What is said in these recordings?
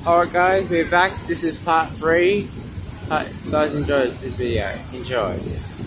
Alright guys, we're back. This is part 3. Hope you guys enjoyed this video. Enjoy.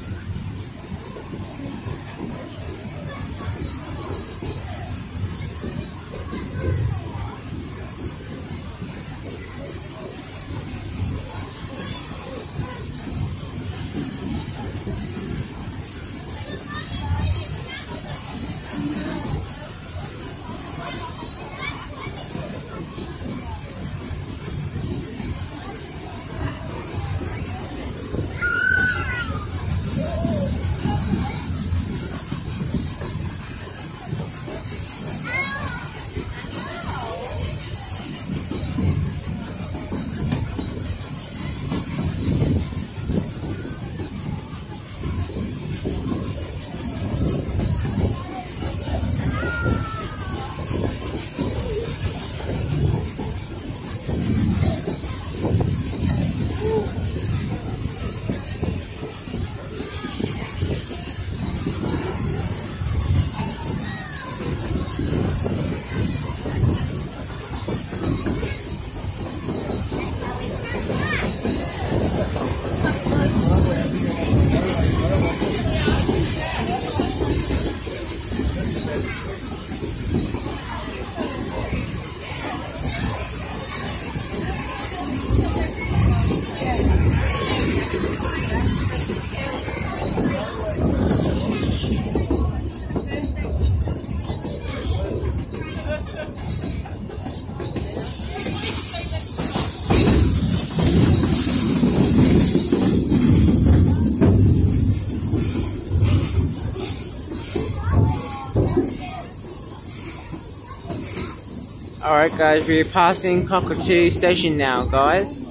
Alright guys, we're passing Cockatoo Station now, guys.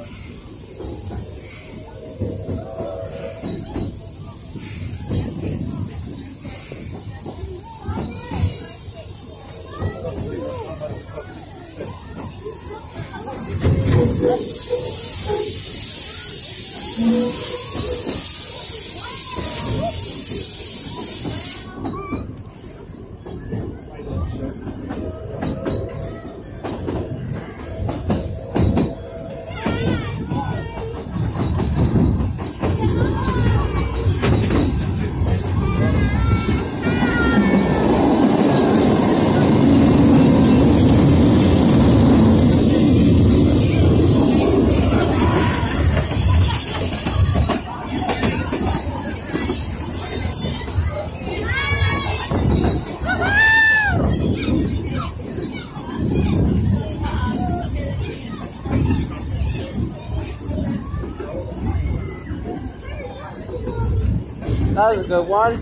That was a good one.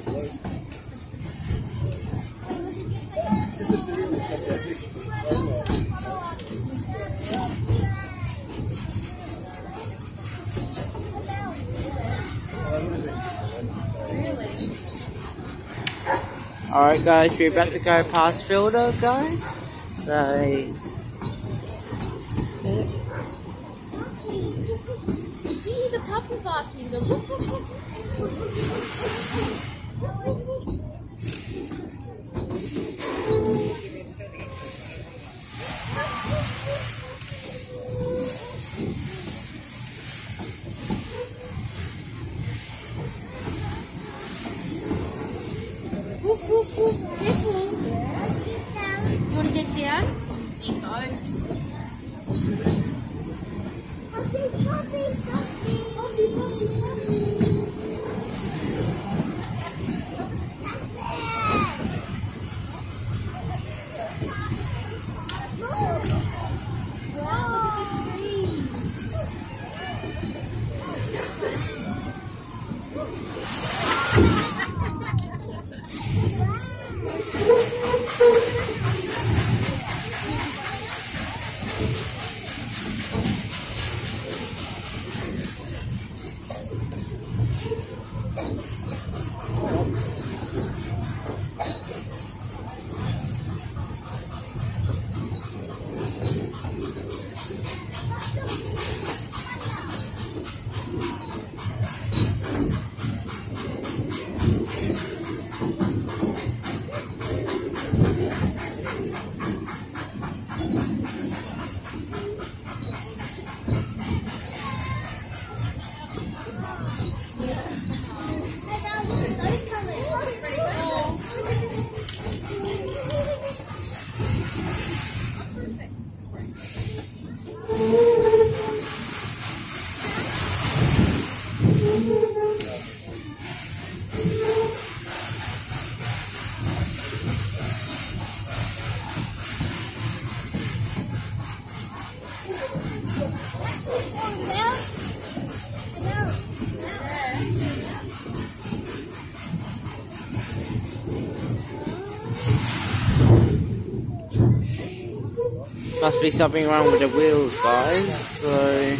Alright guys, we're about to go past Fielder, guys. So did you hear the puppy barking? The woof, woof, woof. Woof, woof, woof. Careful. You want to get down? There you go. must be something wrong with the wheels, guys. So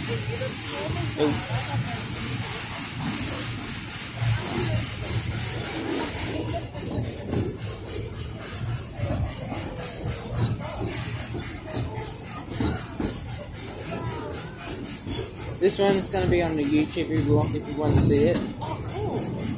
this one's going to be on the YouTube vlog if you want to see it. Oh, cool.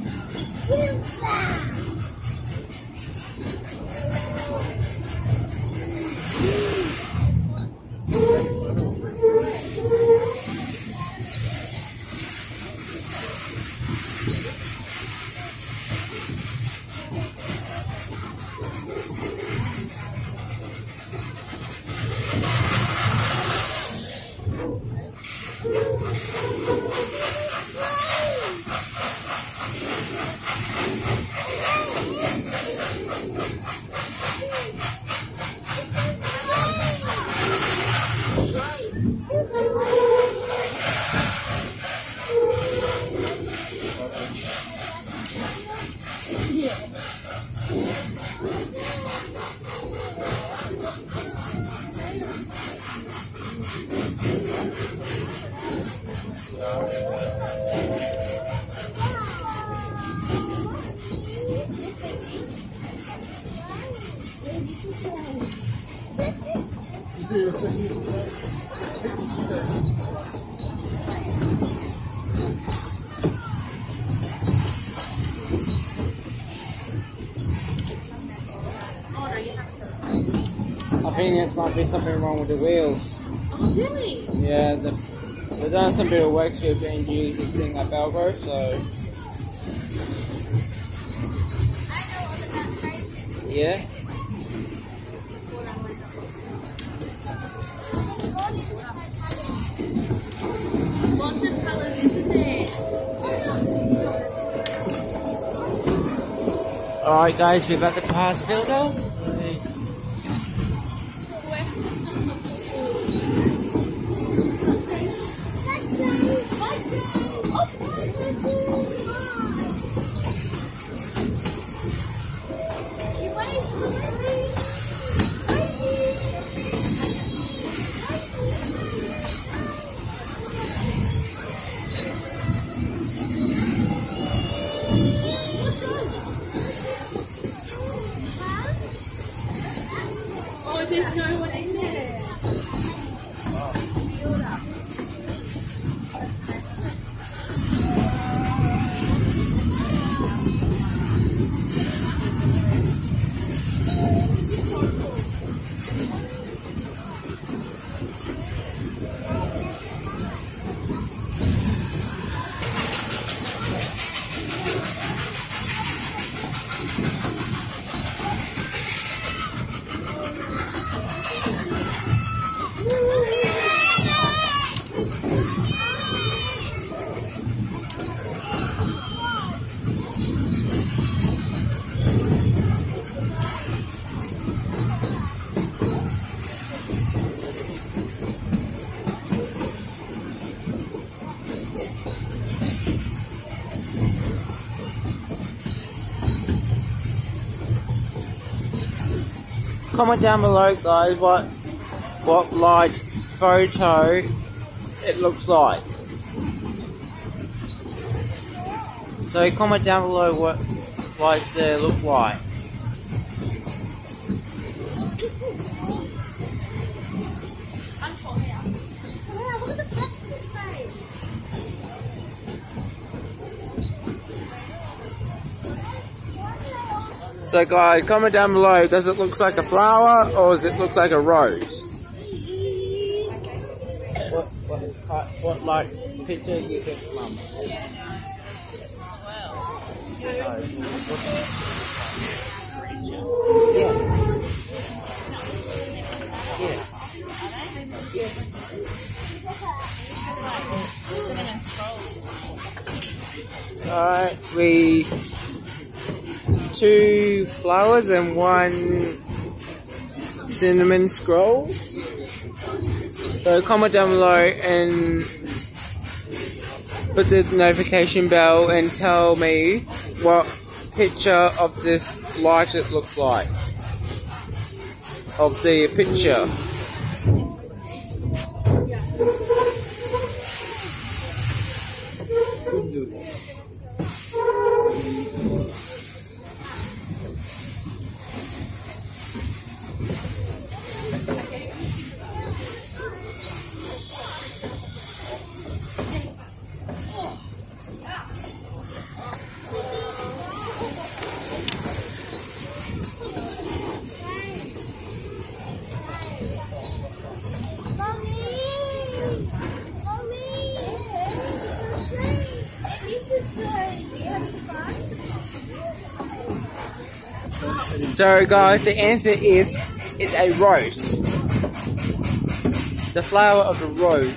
I think it might be something wrong with the wheels. Oh, really? Yeah, they've done some bit of work to NG fixing that Velcro, so yeah. Lots of colours, isn't there? Alright guys, we're about to pass Fielder. So There's no one in there. Comment down below, guys, what light photo it looks like. So comment down below what lights they look like. So guys, comment down below, does it look like a flower or does it look like a rose? What like picture you think, Mum? Swell. Cinnamon scrolls. Alright, we 2 flowers and 1 cinnamon scroll. So comment down below and put the notification bell and tell me what picture of this light it looks like. Of the picture. So guys, the answer is a rose. The flower of the rose.